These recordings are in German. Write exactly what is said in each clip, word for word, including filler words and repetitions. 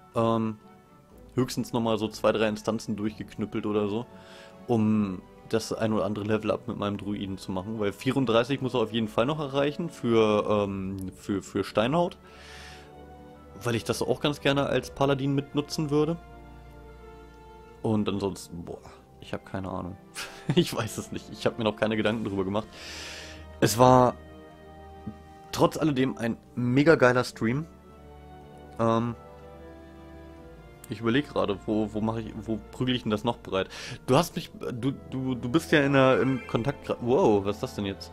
Ähm, höchstens nochmal so zwei, drei Instanzen durchgeknüppelt oder so, um das ein oder andere Level-Up mit meinem Druiden zu machen, weil vierunddreißig muss er auf jeden Fall noch erreichen für, ähm, für, für Steinhaut, weil ich das auch ganz gerne als Paladin mitnutzen würde. Und ansonsten, boah, ich habe keine Ahnung. Ich weiß es nicht. Ich habe mir noch keine Gedanken drüber gemacht. Es war trotz alledem ein mega geiler Stream. Ähm, ich überlege gerade, wo, wo mache ich, wo prügel ich denn das noch bereit? Du hast mich, du, du, du bist ja in der, im Kontakt gerade. Wow, was ist das denn jetzt?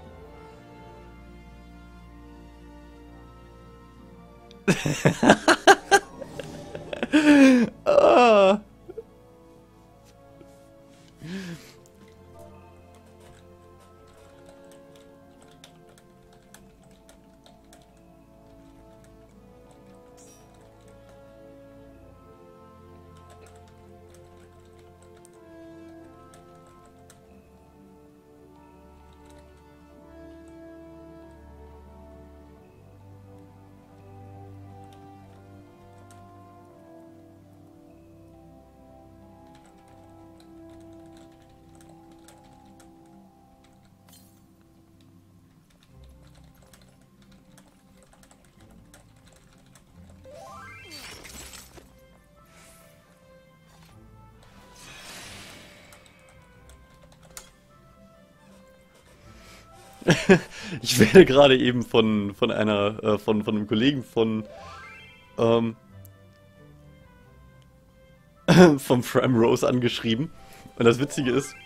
Ah. Ich werde gerade eben von, von einer, äh, von, von einem Kollegen von, ähm, vom Fram Rose angeschrieben. Und das Witzige ist,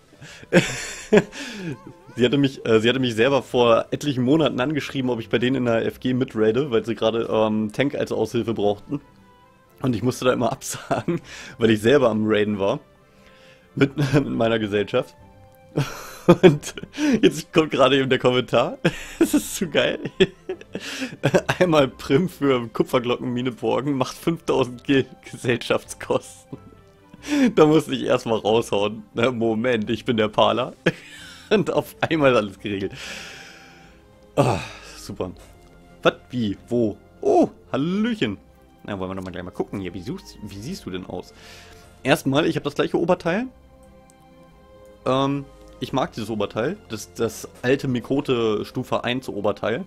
sie hatte mich, äh, sie hatte mich selber vor etlichen Monaten angeschrieben, ob ich bei denen in der F G mitraide, weil sie gerade ähm, Tank als Aushilfe brauchten. Und ich musste da immer absagen, weil ich selber am Raiden war. Mit, mit meiner Gesellschaft. Und jetzt kommt gerade eben der Kommentar. Es ist zu geil. Einmal Prim für Kupferglockenmine borgen macht fünftausend Ge Gesellschaftskosten. Da musste ich erstmal raushauen. Na, Moment, ich bin der Parler. Und auf einmal alles geregelt. Ah, super. Was? Wie? Wo? Oh, Hallöchen. Na, wollen wir doch mal gleich mal gucken hier. Wie, suchst, wie siehst du denn aus? Erstmal, ich habe das gleiche Oberteil. Ähm, ich mag dieses Oberteil. Das, das alte Mikote Stufe eins Oberteil.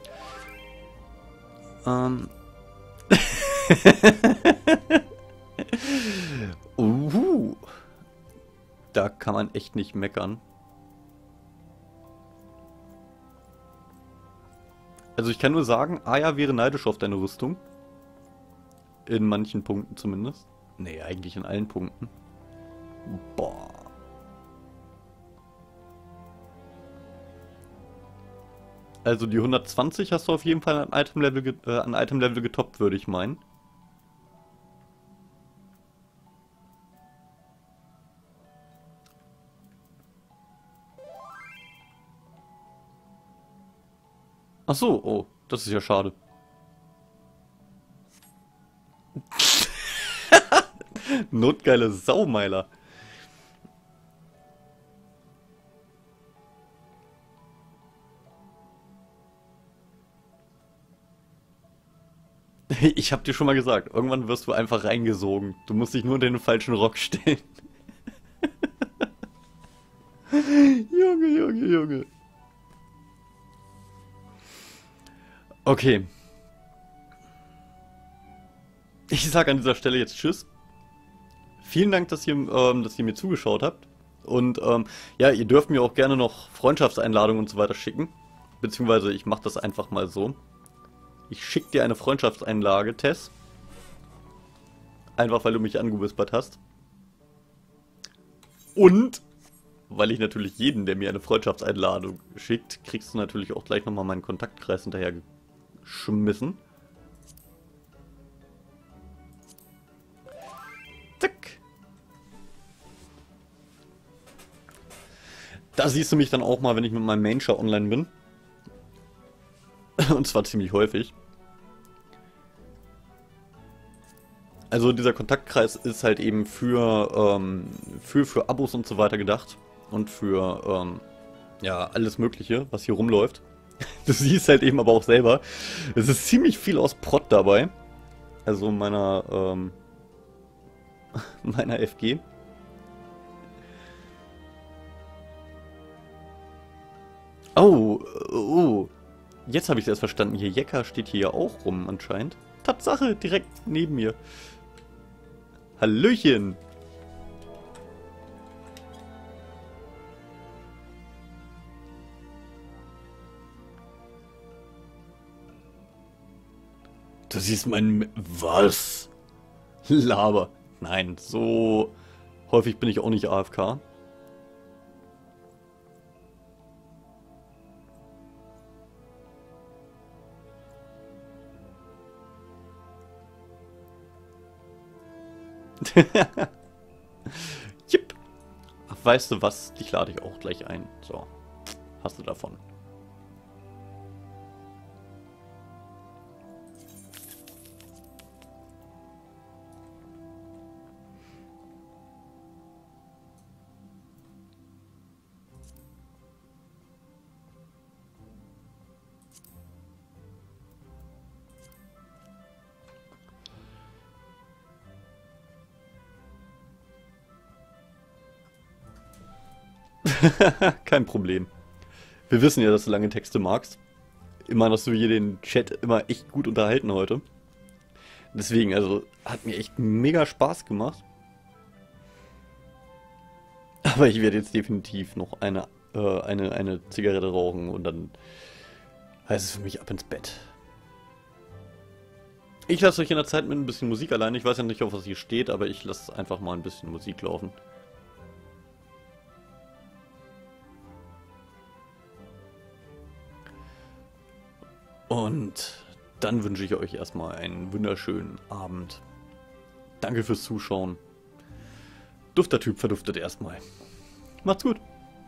Ähm. Uhu. Da kann man echt nicht meckern. Also ich kann nur sagen, Aya wäre neidisch auf deine Rüstung. In manchen Punkten zumindest. Nee, eigentlich in allen Punkten. Boah. Also die hundertzwanzig hast du auf jeden Fall an Item-Level äh, an Item-Level getoppt, würde ich meinen. Ach so, oh, das ist ja schade. Notgeile Saumeiler. Ich hab dir schon mal gesagt, irgendwann wirst du einfach reingesogen. Du musst dich nur in den falschen Rock stellen. Junge, Junge, Junge. Okay. Ich sag an dieser Stelle jetzt Tschüss. Vielen Dank, dass ihr, ähm, dass ihr mir zugeschaut habt. Und ähm, ja, ihr dürft mir auch gerne noch Freundschaftseinladungen und so weiter schicken. Beziehungsweise ich mache das einfach mal so. Ich schicke dir eine Freundschaftseinlage, Tess. Einfach weil du mich angewispert hast. Und weil ich natürlich jeden, der mir eine Freundschaftseinladung schickt, kriegst du natürlich auch gleich nochmal meinen Kontaktkreis hinterher geschmissen. Zack. Da siehst du mich dann auch mal, wenn ich mit meinem Mainscher online bin. Und zwar ziemlich häufig. Also dieser Kontaktkreis ist halt eben für, ähm, für, für Abos und so weiter gedacht. Und für, ähm, ja, alles Mögliche, was hier rumläuft. Du siehst halt eben aber auch selber, es ist ziemlich viel aus Prott dabei. Also meiner, ähm, meiner F G. Oh, oh. Jetzt habe ich es erst verstanden. Hier, Jekka steht hier ja auch rum anscheinend. Tatsache, direkt neben mir. Hallöchen. Das ist mein... Was? Laber. Nein, so häufig bin ich auch nicht A F K. Jipp. Ach, weißt du was? Dich lade ich auch gleich ein. So. Hast du davon. Kein Problem. Wir wissen ja, dass du lange Texte magst. Immer hast du hier den Chat immer echt gut unterhalten heute. Deswegen, also, hat mir echt mega Spaß gemacht. Aber ich werde jetzt definitiv noch eine, äh, eine, eine Zigarette rauchen und dann heißt es für mich ab ins Bett. Ich lasse euch in der Zeit mit ein bisschen Musik allein. Ich weiß ja nicht, auf was hier steht, aber ich lasse einfach mal ein bisschen Musik laufen. Und dann wünsche ich euch erstmal einen wunderschönen Abend. Danke fürs Zuschauen. Duftertyp verduftet erstmal. Macht's gut.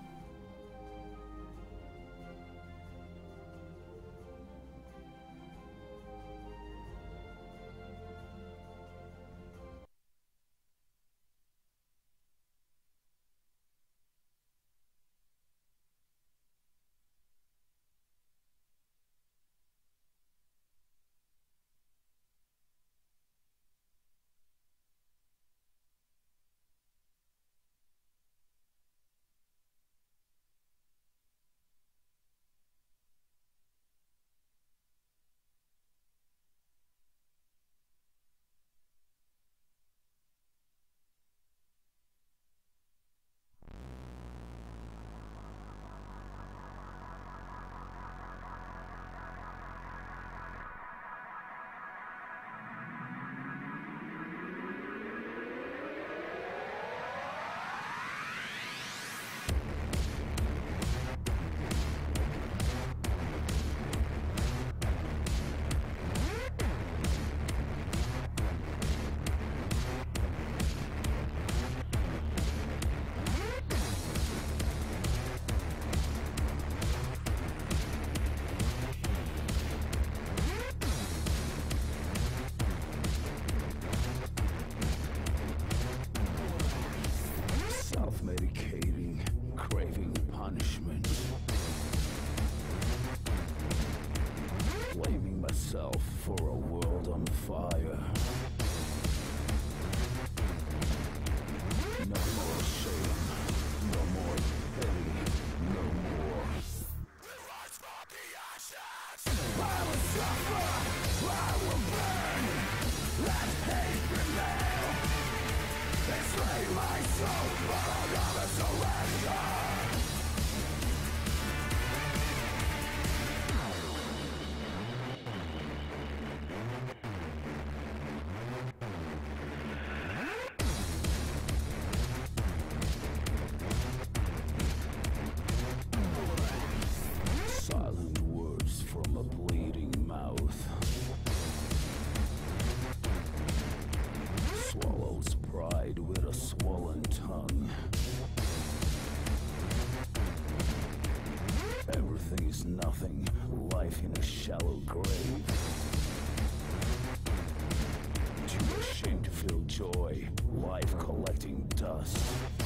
Self-medicating, craving punishment. Blaming myself for a world on fire. No more shame, no more pity, no more. Rise from the ashes. I will suffer, I will burn. Let hate prevail. Enslave my soul, but I'll never surrender. Silent words from a bleeding mouth. Swallows pride with a swollen tongue. Everything is nothing, life in a shallow grave. Too ashamed to feel joy, life collecting dust.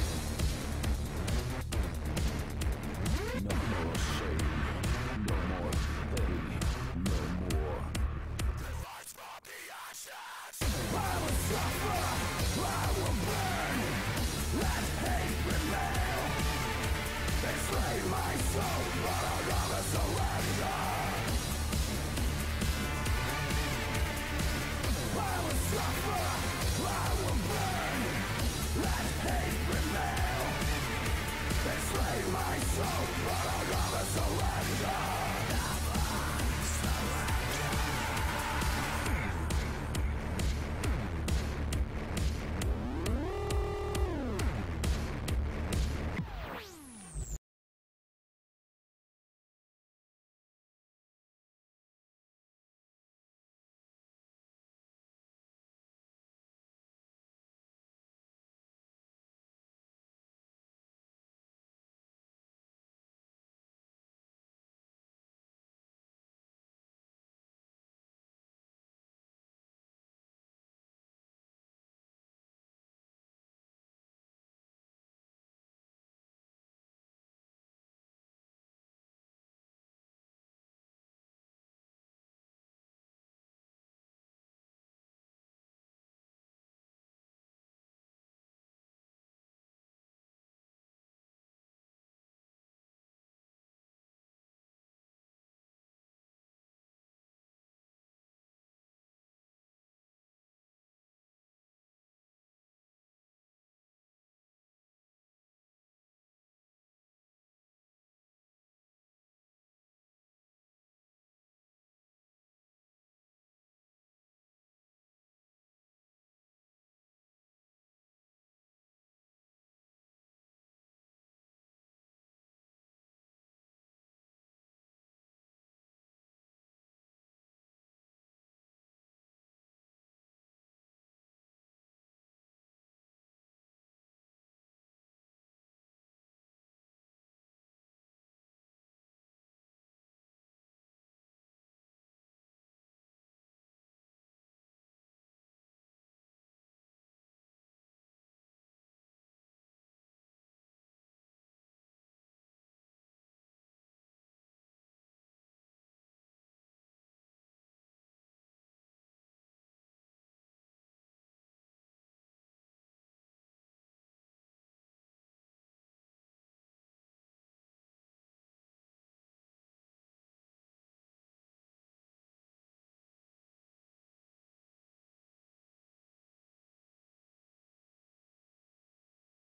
No more shame, no more pity, no more. Rise from the ashes. I will suffer, I will burn. Let hate prevail. Enslave my soul, but I'll never surrender. I will suffer, I will burn. Let hate prevail. Enslave my soul, but I'll never surrender.